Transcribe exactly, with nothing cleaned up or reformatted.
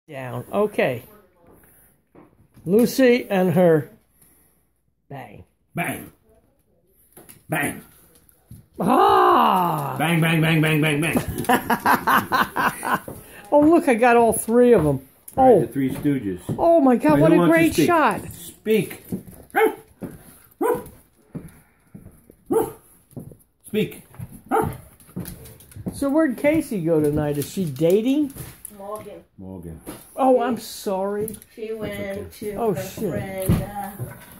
Down. Okay. Lucy and her bang. Bang. Bang. Ah! Bang, bang, bang, bang, bang, bang. Oh, look, I got all three of them. Right, Oh, the Three Stooges. oh my God, I what a want great to speak. shot. Speak. Speak. So where'd Casey go tonight? Is she dating? Morgan. Morgan. Oh, I'm sorry. She went okay. to Oh, her shit. friend. Uh,